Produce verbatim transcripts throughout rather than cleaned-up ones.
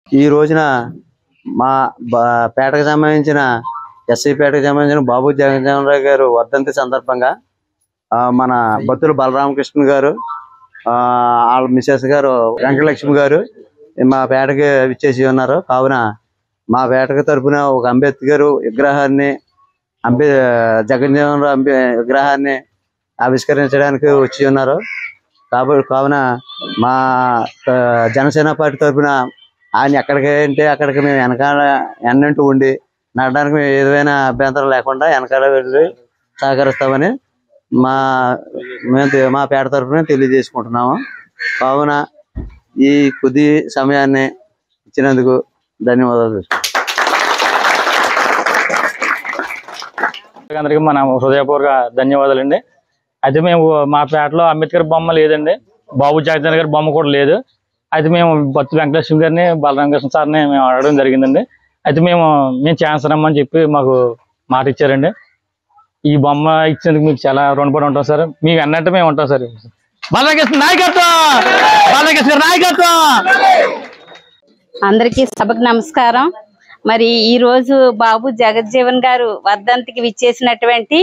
ఈ రోజున మా పేటకు సంబంధించిన ఎస్సీ పేటకు సంబంధించిన బాబు జగజ్జీవనరావు గారు వర్ధంతి సందర్భంగా మన బత్తుల బలరామకృష్ణ గారు వాళ్ళ మిసెస్ గారు వెంకటలక్ష్మి గారు మా పేటకి విచ్చేసి ఉన్నారు. కావున మా పేటకు తరఫున ఒక అంబేద్కర్ విగ్రహాన్ని అంబే జగజ్జీవనరావు అంబే విగ్రహాన్ని ఆవిష్కరించడానికి వచ్చి ఉన్నారు. కాబట్టి కావున మా జనసేన పార్టీ తరఫున ఆయన ఎక్కడికి అంటే అక్కడికి మేము వెనకాల ఎన్నంటూ ఉండి నడడానికి మేము ఏదైనా అభ్యంతరం లేకుండా వెనకాల వెళ్ళి సహకరిస్తామని మా మేము మా పేట తరఫున తెలియజేసుకుంటున్నాము. కావున ఈ కొద్ది సమయాన్ని ఇచ్చినందుకు ధన్యవాదాలు. అందరికీ మన హృదయపూర్వక ధన్యవాదాలు అండి. అయితే మేము మా పేటలో అంబేద్కర్ బొమ్మ లేదండి, బాబు జగజ్జీవన్ గారి బొమ్మ కూడా లేదు. అయితే మేము బత్తు వెంకటలక్ష్మి గారిని బలరామకృష్ణ సార్ని మేము అడగడం జరిగిందండి. అయితే మేము మేము ఛాన్స్ రమ్మని చెప్పి మాకు మాట ఇచ్చారండి. ఈ బొమ్మ ఇచ్చినందుకు మీకు చాలా రుణపడి ఉంటాం సార్. మీకు అన్నట్టు మేము ఉంటాం సార్. బలరామకృష్ణ నాయకత్వం, బలరామకృష్ణ నాయకత్వం. అందరికీ సభకు నమస్కారం. మరి ఈ రోజు బాబు జగజ్జీవన్ గారు వర్ధంతికి విచ్చేసినటువంటి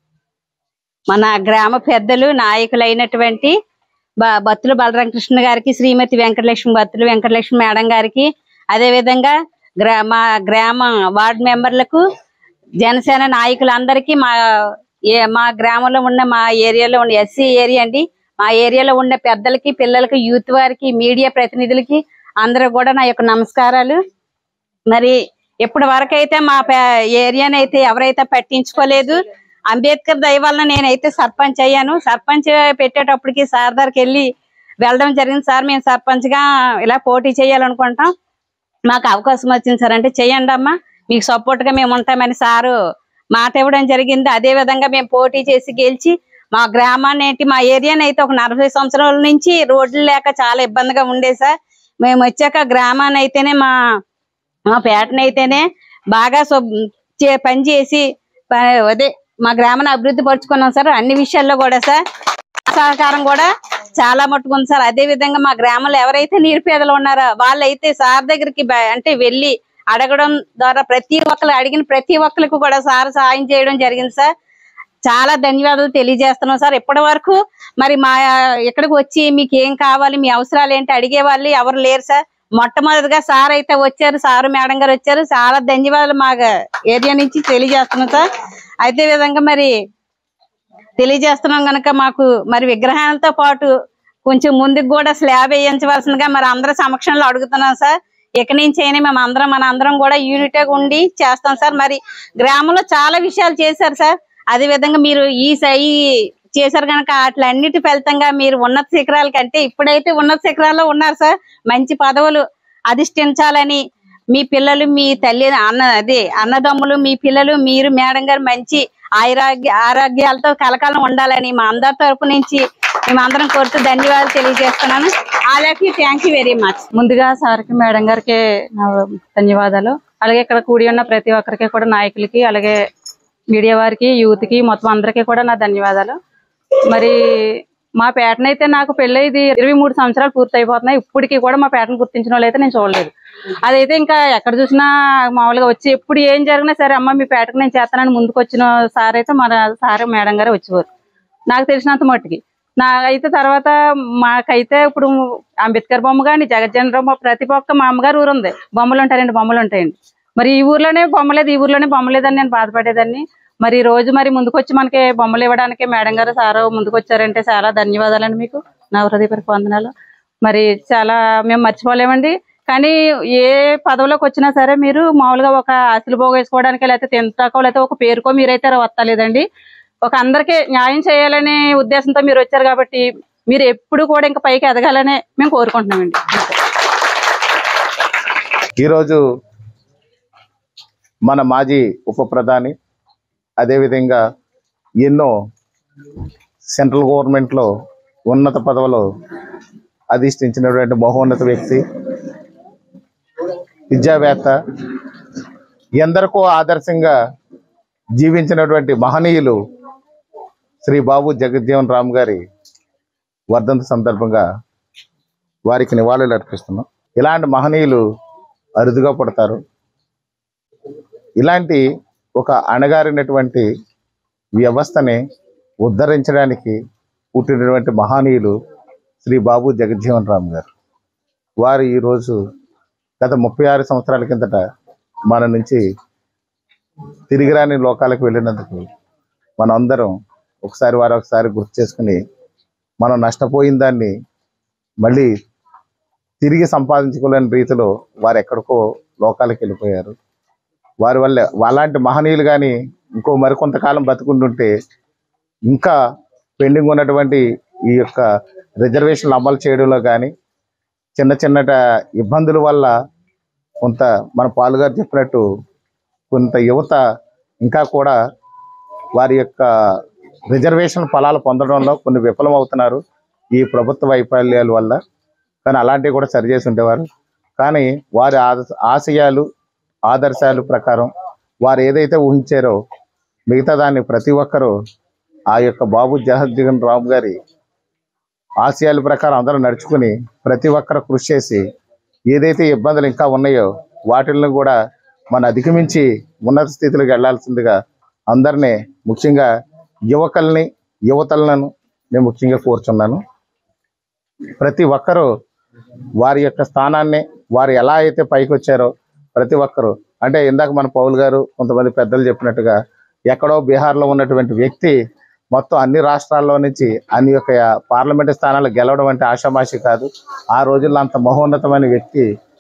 మన గ్రామ పెద్దలు నాయకులైనటువంటి బత్తుల బలరామకృష్ణ గారికి, శ్రీమతి వెంకటలక్ష్మి బత్తుల వెంకటలక్ష్మి మేడం గారికి, అదేవిధంగా గ్రా మా గ్రామ వార్డు మెంబర్లకు, జనసేన నాయకులందరికీ, మా ఏ మా గ్రామంలో ఉన్న మా ఏరియాలో ఉన్న ఎస్సీ ఏరియా అండి, మా ఏరియాలో ఉన్న పెద్దలకి, పిల్లలకి, యూత్ వారికి, మీడియా ప్రతినిధులకి అందరూ కూడా నా యొక్క నమస్కారాలు. మరి ఇప్పటి వరకు అయితే మా ఏరియాని అయితే ఎవరైతే పట్టించుకోలేదు. అంబేద్కర్ దయ వలన నేనైతే సర్పంచ్ అయ్యాను. సర్పంచ్ పెట్టేటప్పటికి సార్ దగ్గరికి వెళ్ళి వెళ్ళడం జరిగింది. సార్ మేము సర్పంచ్ గా ఇలా పోటీ చేయాలనుకుంటాం, మాకు అవకాశం వచ్చింది సార్ అంటే, చెయ్యండి అమ్మా, మీకు సపోర్ట్ గా మేము ఉంటామని సారు మాట ఇవ్వడం జరిగింది. అదే విధంగా మేము పోటీ చేసి గెలిచి మా గ్రామాన్ని ఏంటి మా ఏరియాని అయితే ఒక నలభై సంవత్సరాల నుంచి రోడ్లు లేక చాలా ఇబ్బందిగా ఉండేది సార్. మేము వచ్చాక గ్రామాన్ని అయితేనే మా మా పేటనైతేనే బాగా పని చేసి అదే మా గ్రామాన్ని అభివృద్ధి పరుచుకున్నాం సార్. అన్ని విషయాల్లో కూడా సార్ సహకారం కూడా చాలా మట్టుకుంది సార్. అదే విధంగా మా గ్రామంలో ఎవరైతే నిరుపేదలు ఉన్నారో వాళ్ళైతే సార్ దగ్గరికి అంటే వెళ్ళి అడగడం ద్వారా ప్రతి ఒక్కరు అడిగిన ప్రతి ఒక్కరికి కూడా సార్ సహాయం చేయడం జరిగింది సార్. చాలా ధన్యవాదాలు తెలియజేస్తున్నాం సార్. ఇప్పటి వరకు మరి మా ఇక్కడికి వచ్చి మీకు ఏం కావాలి, మీ అవసరాలు ఏంటి అడిగే వాళ్ళు ఎవరు లేరు సార్. మొట్టమొదటిగా సార్ అయితే వచ్చారు, సారు మేడం గారు వచ్చారు. చాలా ధన్యవాదాలు మా ఏరియా నుంచి తెలియజేస్తున్నాం సార్. అదే విధంగా మరి తెలియజేస్తున్నాం కనుక మాకు మరి విగ్రహాలతో పాటు కొంచెం ముందుకు కూడా స్లాబ్ వేయించవలసిందిగా మరి అందరి సమక్షంలో అడుగుతున్నాం సార్. ఇక నుంచి అయినా మేము అందరం మన అందరం కూడా యూనిట్ గా ఉండి చేస్తాం సార్. మరి గ్రామంలో చాలా విషయాలు చేశారు సార్. అదే విధంగా మీరు ఈ సై చేశారు కనుక అట్లన్నిటి ఫలితంగా మీరు ఉన్నత శిఖరాల కంటే ఇప్పుడైతే ఉన్నత శిఖరాల్లో ఉన్నారు సార్. మంచి పదవులు అధిష్ఠించాలని మీ పిల్లలు, మీ తల్లి, అన్న అదే అన్నదమ్ములు, మీ పిల్లలు, మీరు మేడం గారు మంచి ఆరోగ్య ఆరోగ్యాలతో కలకాలం ఉండాలని మా అందరి తరపు నుంచి మేమందరం కోరుతూ ధన్యవాదాలు తెలియజేస్తున్నాను. అలాగే థ్యాంక్ యూ వెరీ మచ్. ముందుగా సార్కి మేడం గారికి ధన్యవాదాలు. అలాగే ఇక్కడ కూడి ఉన్న ప్రతి ఒక్కరికి కూడా, నాయకులకి, అలాగే మీడియా వారికి, యూత్ కి, మొత్తం అందరికీ కూడా నా ధన్యవాదాలు. మరి మా పేటనైతే నాకు పెళ్ళి ఇది ఇరవై మూడు సంవత్సరాలు పూర్తి అయిపోతున్నాయి. ఇప్పటికీ కూడా మా పేటను గుర్తించిన వాళ్ళు అయితే నేను చూడలేదు. అదైతే ఇంకా ఎక్కడ చూసినా మామూలుగా వచ్చి ఎప్పుడు ఏం జరిగినా సరే అమ్మ మీ పేటకు నేను చేస్తానని ముందుకు వచ్చిన సార్ అయితే మన సార్ మేడం గారే వచ్చేవారు నాకు తెలిసినంత మట్టుకి. నాకైతే తర్వాత మాకైతే ఇప్పుడు అంబేద్కర్ బొమ్మ కానీ, జగజ్జీవనరావు ప్రతి ఒక్క మా అమ్మగారు ఊరు ఉంది, బొమ్మలు ఉంటాయండి, బొమ్మలు ఉంటాయండి. మరి ఈ ఊర్లోనే బొమ్మలేదు, ఈ ఊర్లోనే బొమ్మలేదని నేను బాధపడేదాన్ని. మరి రోజు మరి ముందుకొచ్చి మనకి బొమ్మలు ఇవ్వడానికి మేడం గారు సారు ముందుకు వచ్చారంటే చాలా ధన్యవాదాలండి మీకు, నా హృదయపూర్వక వందనాలు. మరి చాలా మేము మర్చిపోలేమండి. కానీ ఏ పదవిలోకి వచ్చినా సరే మీరు మామూలుగా ఒక ఆస్తులు పోగేసుకోవడానికి లేకపోతే తింటాకో లేకపోతే ఒక పేరుకో మీరైతే వస్తలేదండి. ఒక అందరికీ న్యాయం చేయాలనే ఉద్దేశంతో మీరు వచ్చారు కాబట్టి మీరు ఎప్పుడు కూడా ఇంకా పైకి ఎదగాలనే మేము కోరుకుంటున్నామండి. ఈరోజు మన మాజీ ఉప ప్రధాని, అదేవిధంగా ఎన్నో సెంట్రల్ గవర్నమెంట్లో ఉన్నత పదవులు అధిష్ఠించినటువంటి మహోన్నత వ్యక్తి, విద్యావేత్త, ఎందరికో ఆదర్శంగా జీవించినటువంటి మహనీయులు శ్రీ బాబు జగజ్జీవన్ రామ్ గారి వర్ధంతి సందర్భంగా వారికి నివాళులు అర్పిస్తున్నాం. ఇలాంటి మహనీయులు అరుదుగా పుడతారు. ఇలాంటి ఒక అణగారినటువంటి వ్యవస్థని ఉద్ధరించడానికి పుట్టినటువంటి మహనీయులు శ్రీ బాబు జగజ్జీవన్ రామ్ గారు. వారు ఈరోజు గత ముప్పై ఆరు సంవత్సరాల కిందట మన నుంచి తిరిగిరాని లోకాలకు వెళ్ళినందుకు మనం అందరం ఒకసారి వారు ఒకసారి గుర్తు చేసుకుని మనం నష్టపోయిన దాన్ని మళ్ళీ తిరిగి సంపాదించుకోలేని రీతిలో వారు ఎక్కడికో లోకాలకు వెళ్ళిపోయారు. వారి వల్ల అలాంటి మహనీయులు కానీ ఇంకో మరికొంతకాలం బతుకుంటుంటే ఇంకా పెండింగ్ ఉన్నటువంటి ఈ యొక్క రిజర్వేషన్లు అమలు చేయడంలో కానీ చిన్న చిన్నట ఇబ్బందుల వల్ల కొంత మన పాలుగారు చెప్పినట్టు కొంత యువత ఇంకా కూడా వారి యొక్క రిజర్వేషన్ ఫలాలు పొందడంలో కొన్ని విఫలమవుతున్నారు ఈ ప్రభుత్వ వైఫల్యాల వల్ల. కానీ అలాంటివి కూడా సరిచేసి ఉండేవారు. కానీ వారి ఆశయాలు ఆదర్శాలు ప్రకారం వారు ఏదైతే ఊహించారో మిగతా దాన్ని ప్రతి ఒక్కరూ ఆ యొక్క బాబు జగజ్జీవన్ రామ్ గారి ఆశయాల ప్రకారం అందరూ నడుచుకుని ప్రతి ఒక్కరు కృషి చేసి ఏదైతే ఇబ్బందులు ఇంకా ఉన్నాయో వాటిని కూడా మనం అధిగమించి ఉన్నత స్థితిలోకి వెళ్లాల్సిందిగా అందరినీ ముఖ్యంగా యువకుల్ని యువతలను నేను ముఖ్యంగా కోరుచున్నాను. ప్రతి ఒక్కరూ వారి యొక్క స్థానాన్ని వారు ఎలా అయితే పైకి వచ్చారో ప్రతి ఒక్కరూ అంటే ఇందాక మన పౌల్ గారు కొంతమంది పెద్దలు చెప్పినట్టుగా ఎక్కడో బీహార్లో ఉన్నటువంటి వ్యక్తి మొత్తం అన్ని రాష్ట్రాల్లో నుంచి అన్ని యొక్క పార్లమెంటు స్థానాలు గెలవడం అంటే ఆషామాషి కాదు. ఆ రోజుల్లో అంత మహోన్నతమైన వ్యక్తి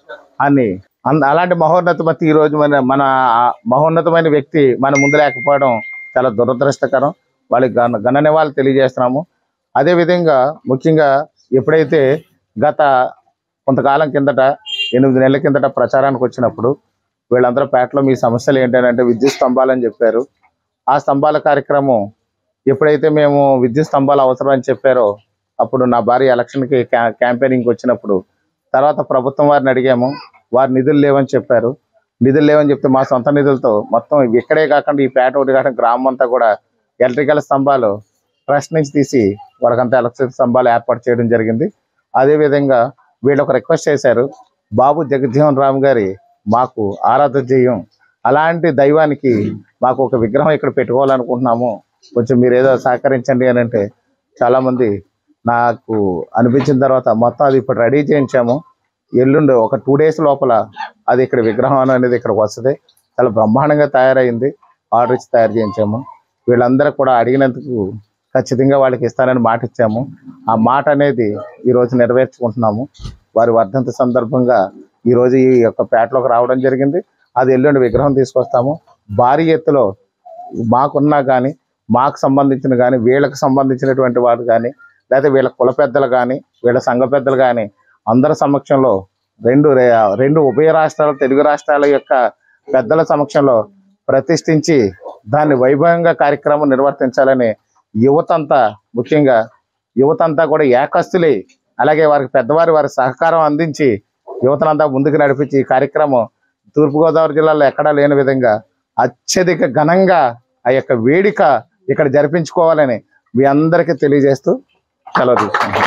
అని అలాంటి మహోన్నతమతి ఈరోజు మన మన మహోన్నతమైన వ్యక్తి మన ముందు లేకపోవడం చాలా దురదృష్టకరం. వాళ్ళకి గణ గణ నివాళులు తెలియజేస్తున్నాము. అదేవిధంగా ముఖ్యంగా ఎప్పుడైతే గత కొంతకాలం కిందట ఎనిమిది నెలల కిందట ప్రచారానికి వచ్చినప్పుడు వీళ్ళందరూ పేటలో మీ సమస్యలు ఏంటంటే విద్యుత్ స్తంభాలని చెప్పారు. ఆ స్తంభాల కార్యక్రమం ఎప్పుడైతే మేము విద్యుత్ స్తంభాలు అవసరం అని చెప్పారో అప్పుడు నా భార్య ఎలక్షన్కి క్యా క్యాంపెయినింగ్కి వచ్చినప్పుడు తర్వాత ప్రభుత్వం వారిని అడిగాము. వారు నిధులు లేవని చెప్పారు. నిధులు లేవని చెప్తే మా సొంత నిధులతో మొత్తం ఇక్కడే కాకుండా ఈ పేట ఒకటి కాకుండా గ్రామం అంతా కూడా ఎలక్ట్రికల్ స్తంభాలు ట్రస్ట్ నుంచి తీసి వాడికంతా ఎలక్ట్రిక్ స్తంభాలు ఏర్పాటు చేయడం జరిగింది. అదేవిధంగా వీళ్ళు ఒక రిక్వెస్ట్ చేశారు, బాబు జగజ్జీవన్ రామ్ గారి మాకు ఆరాధన చేయం, అలాంటి దైవానికి మాకు ఒక విగ్రహం ఇక్కడ పెట్టుకోవాలనుకుంటున్నాము, కొంచెం మీరు ఏదో సహకరించండి అని అంటే చాలామంది నాకు అనిపించిన తర్వాత మొత్తం అది ఇప్పుడు రెడీ చేయించాము. ఎల్లుండి ఒక టూ డేస్ లోపల అది ఇక్కడ విగ్రహం అనేది ఇక్కడికి వస్తుంది. చాలా బ్రహ్మాండంగా తయారైంది. ఆర్డర్ ఇచ్చి తయారు చేయించాము. వీళ్ళందరూ కూడా అడిగినందుకు ఖచ్చితంగా వాళ్ళకి ఇస్తానని మాట ఇచ్చాము. ఆ మాట అనేది ఈరోజు నెరవేర్చుకుంటున్నాము. వారి వర్ధంతి సందర్భంగా ఈరోజు ఈ యొక్క పేటలోకి రావడం జరిగింది. అది ఎల్లుండి విగ్రహం తీసుకొస్తాము. భారీ ఎత్తులో మాకున్నా కానీ మాకు సంబంధించిన కానీ వీళ్ళకి సంబంధించినటువంటి వారు కానీ లేకపోతే వీళ్ళ కుల పెద్దలు కానీ వీళ్ళ సంఘ పెద్దలు కానీ అందరి సమక్షంలో రెండు రెండు ఉభయ రాష్ట్రాల తెలుగు రాష్ట్రాల యొక్క పెద్దల సమక్షంలో ప్రతిష్ఠించి దాన్ని వైభవంగా కార్యక్రమం నిర్వర్తించాలని యువతంతా ముఖ్యంగా యువతంతా కూడా ఏకస్తులై అలాగే వారికి పెద్దవారి వారి సహకారం అందించి యువతనంతా ముందుకు నడిపించి ఈ కార్యక్రమం తూర్పుగోదావరి జిల్లాలో ఎక్కడా లేని విధంగా అత్యధిక ఘనంగా ఆ యొక్క వేడుక ఇక్కడ జరిపించుకోవాలని మీ అందరికీ తెలియజేస్తూ సెలవు తీసుకుంటాం.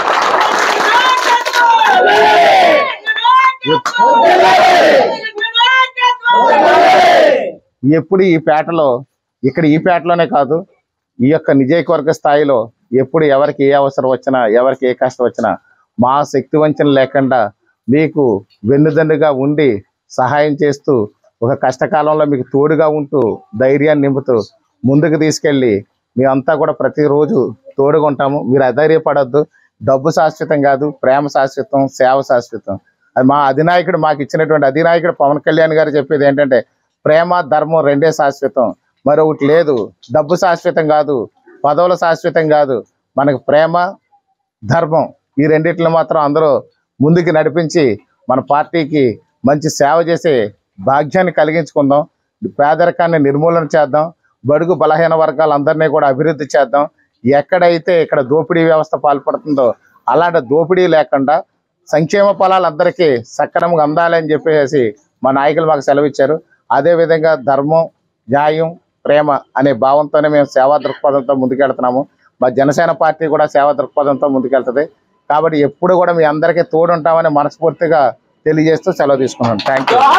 ఎప్పుడు ఈ పేటలో ఇక్కడ ఈ పేటలోనే కాదు ఈ యొక్క నియోజకవర్గ స్థాయిలో ఎప్పుడు ఎవరికి ఏ అవసరం వచ్చినా ఎవరికి ఏ కష్టం వచ్చినా మా శక్తి వంచన లేకుండా మీకు వెన్నుదన్నుగా ఉండి సహాయం చేస్తూ ఒక కష్టకాలంలో మీకు తోడుగా ఉంటూ ధైర్యాన్ని నింపుతూ ముందుకు తీసుకెళ్ళి మేమంతా కూడా ప్రతిరోజు తోడుగా ఉంటాము. మీరు అధైర్యపడద్దు. డబ్బు శాశ్వతం కాదు, ప్రేమ శాశ్వతం, సేవ శాశ్వతం. అది మా అధినాయకుడు మాకు ఇచ్చినటువంటి అధినాయకుడు పవన్ కళ్యాణ్ గారు చెప్పేది ఏంటంటే ప్రేమ ధర్మం రెండే శాశ్వతం, మరొకటి లేదు. డబ్బు శాశ్వతం కాదు, పదవుల శాశ్వతం కాదు, మనకు ప్రేమ ధర్మం ఈ రెండిట్లో మాత్రం అందరూ ముందుకు నడిపించి మన పార్టీకి మంచి సేవ చేసే భాగ్యాన్ని కలిగించుకుందాం. పేదరికాన్ని నిర్మూలన చేద్దాం. బడుగు బలహీన వర్గాలందరినీ కూడా అభివృద్ధి చేద్దాం. ఎక్కడైతే ఇక్కడ దోపిడీ వ్యవస్థ పాల్పడుతుందో అలాంటి దోపిడీ లేకుండా సంక్షేమ ఫలాలు అందరికీ సక్రమంగా అందాలని చెప్పేసి మా నాయకులు మాకు సెలవిచ్చారు. అదేవిధంగా ధర్మం, న్యాయం, ప్రేమ అనే భావంతోనే మేము సేవా దృక్పథంతో ముందుకెళ్తున్నాము. మా జనసేన పార్టీ కూడా సేవా దృక్పథంతో ముందుకెళ్తుంది. కాబట్టి ఎప్పుడు కూడా మీ అందరికీ తోడుంటామని మనస్ఫూర్తిగా తెలియజేస్తూ సెలవు తీసుకున్నాను. Thank you.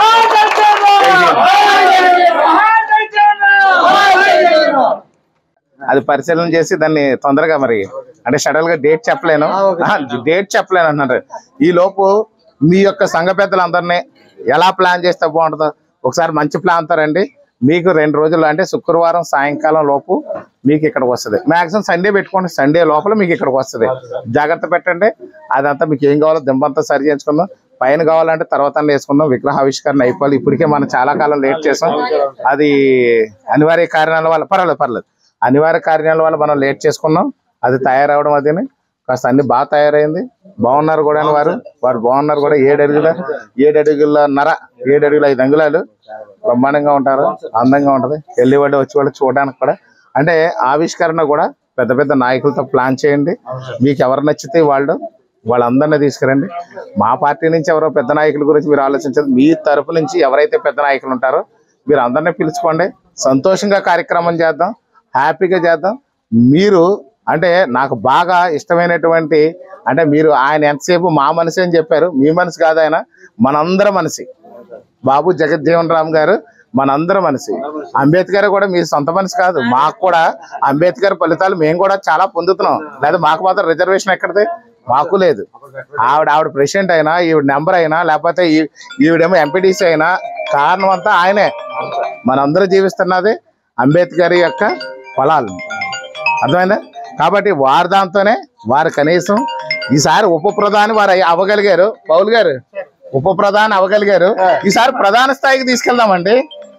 అది పరిశీలన చేసి దాన్ని తొందరగా మరి అంటే షడల్ గా డేట్ చెప్పలేను డేట్ చెప్పలేను అంటున్నారు. ఈ లోపు మీ యొక్క సంఘ పెద్దలందరినీ ఎలా ప్లాన్ చేస్తే బాగుంటుందో ఒకసారి మంచి ప్లాన్ తో రండి. మీకు రెండు రోజులు అంటే శుక్రవారం సాయంకాలం లోపు మీకు ఇక్కడికి వస్తుంది. మాక్సిమం సండే పెట్టుకోండి, సండే లోపల మీకు ఇక్కడికి వస్తుంది. జాగ్రత్త పెట్టండి. అదంతా మీకు ఏం కావాలో దింబంతా సరి చేయించుకుందాం. పైన కావాలంటే తర్వాత వేసుకుందాం. విగ్రహావిష్కరణ అయిపోవాలి. ఇప్పటికే మనం చాలా కాలం లేట్ చేసాం. అది అనివార్య కారణాల వల్ల పర్వాలేదు పర్లేదు అనివార్య కారణాల వల్ల మనం లేట్ చేసుకున్నాం. అది తయారవడం అది కాస్త అన్ని బాగా తయారైంది. బాగున్నారు కూడా వారు వారు బాగున్నారు కూడా. ఏడు అడుగుల ఏడు అడుగుల నర ఏడు అడుగుల ఐదు అంగుళాలు బ్రహ్మాండంగా ఉంటారు. అందంగా ఉంటది. వెళ్ళేవాళ్ళు వచ్చి వాళ్ళు చూడడానికి కూడా అంటే ఆవిష్కరణ కూడా పెద్ద పెద్ద నాయకులతో ప్లాన్ చేయండి. మీకు ఎవరు నచ్చితే వాళ్ళు వాళ్ళందరినీ తీసుకురండి. మా పార్టీ నుంచి ఎవరో పెద్ద నాయకుల గురించి మీరు ఆలోచించదు. మీ తరపు నుంచి ఎవరైతే పెద్ద నాయకులు ఉంటారో మీరు అందరినీ పిలుచుకోండి. సంతోషంగా కార్యక్రమం చేద్దాం. హ్యాపీగా చేద్దాం. మీరు అంటే నాకు బాగా ఇష్టమైనటువంటి అంటే మీరు ఆయన ఎంతసేపు మా మనిషి అని చెప్పారు. మీ మనసు కాదు, ఆయన మనందరం మనిషి. బాబు జగజ్జీవన్ రామ్ గారు మనందరం మనిషి. అంబేద్కర్ కూడా మీ సొంత మనిషి కాదు. మాకు కూడా అంబేద్కర్ ఫలితాలు మేము కూడా చాలా పొందుతున్నాం. లేదా మాకు మాత్రం రిజర్వేషన్ ఎక్కడిది? మాకు లేదు. ఆవిడ ఆవిడ ప్రెసిడెంట్ అయినా, ఈవిడ నెంబర్ అయినా, లేకపోతే ఈవిడేమో ఎంపీటీసీ అయినా కారణం అంతా ఆయనే. మనందరూ జీవిస్తున్నది అంబేద్కర్ యొక్క ఫలాలు. అర్థమైందా? కాబట్టి వారి దాంతోనే వారు కనీసం ఈసారి ఉప ప్రధాని వారు అవ్వగలిగారు. పౌల్ గారు ఉప ప్రధాని అవ్వగలిగారు. ఈసారి ప్రధాన స్థాయికి తీసుకెళ్దామండి.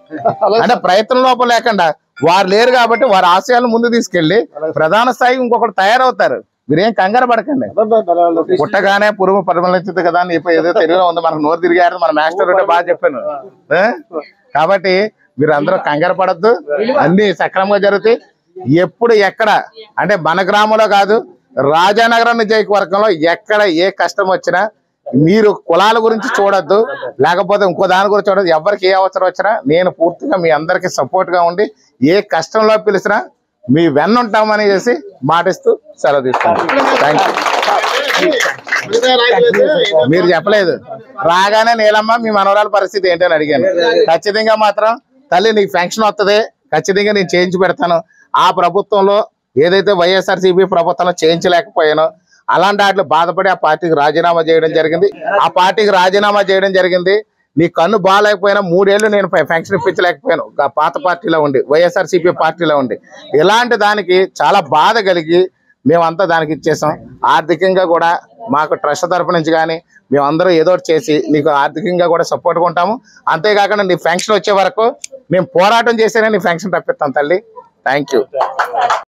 అంటే ప్రయత్నం లోపం లేకుండా వారు లేరు కాబట్టి వారి ఆశయాలను ముందు తీసుకెళ్లి ప్రధాన స్థాయికి ఇంకొకటి తయారవుతారు. మీరేం కంగారు పడకండి. పుట్టగానే పురుగు పరిమళించదు కదా అని ఏదో తెలుగులో ఉంది. మనకు నోరు తిరిగారు. మన మాస్టర్ ఉంటే బాగా చెప్పాను. కాబట్టి మీరు అందరూ కంగారు పడద్దు. అన్ని సక్రమంగా జరుగుతాయి. ఎప్పుడు ఎక్కడ అంటే మన గ్రామంలో కాదు, రాజానగరం నియోజకవర్గంలో ఎక్కడ ఏ కష్టం వచ్చినా మీరు కులాల గురించి చూడొద్దు, లేకపోతే ఇంకో దాని గురించి చూడద్దు. ఎవరికి ఏ అవసరం వచ్చినా నేను పూర్తిగా మీ అందరికి సపోర్ట్ గా ఉండి ఏ కష్టంలో పిలిచినా మీ వెన్నుంటామని చేసి మాటిస్తూ సెలవు తీసుకుంటాం. Thank you. మీరు చెప్పలేదు రాగానే నీలమ్మ మీ మనవరాల పరిస్థితి ఏంటని అడిగాను. ఖచ్చితంగా మాత్రం తల్లి నీకు పెన్షన్ వస్తుంది, ఖచ్చితంగా నేను చేయించి పెడతాను. ఆ ప్రభుత్వంలో ఏదైతే వైఎస్ఆర్సీపీ ప్రభుత్వంలో చేయించలేకపోయానో అలాంటి వాటిలో బాధపడి ఆ పార్టీకి రాజీనామా చేయడం జరిగింది. ఆ పార్టీకి రాజీనామా చేయడం జరిగింది. నీ కన్ను బాగాలేకపోయినా మూడేళ్లు నేను పెన్షన్ ఇప్పించలేకపోయాను పాత పార్టీలో ఉండి, వైఎస్ఆర్సీపీ పార్టీలో ఉండి. ఇలాంటి దానికి చాలా బాధ కలిగి మేమంతా దానికి ఇచ్చేసాం. ఆర్థికంగా కూడా మాకు ట్రస్ట్ తరఫు నుంచి కానీ మేమందరం ఏదో ఒకటి చేసి నీకు ఆర్థికంగా కూడా సపోర్ట్గా ఉంటాము. అంతేకాకుండా నీ పెన్షన్ వచ్చే వరకు మేము పోరాటం చేసేనే నీ పెన్షన్ తప్పిస్తాం తల్లి. Thank you.